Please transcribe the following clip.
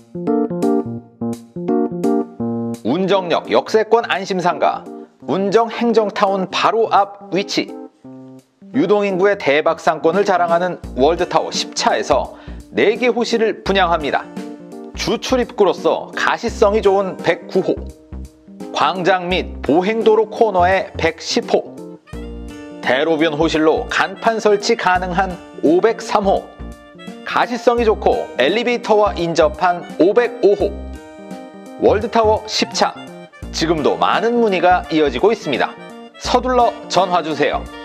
운정역 역세권 안심상가, 운정행정타운 바로 앞 위치. 유동인구의 대박 상권을 자랑하는 월드타워 10차에서 4개 호실을 분양합니다. 주출입구로서 가시성이 좋은 109호, 광장 및 보행도로 코너의 110호, 대로변 호실로 간판 설치 가능한 503호, 가시성이 좋고 엘리베이터와 인접한 505호. 월드타워 10차, 지금도 많은 문의가 이어지고 있습니다. 서둘러 전화주세요.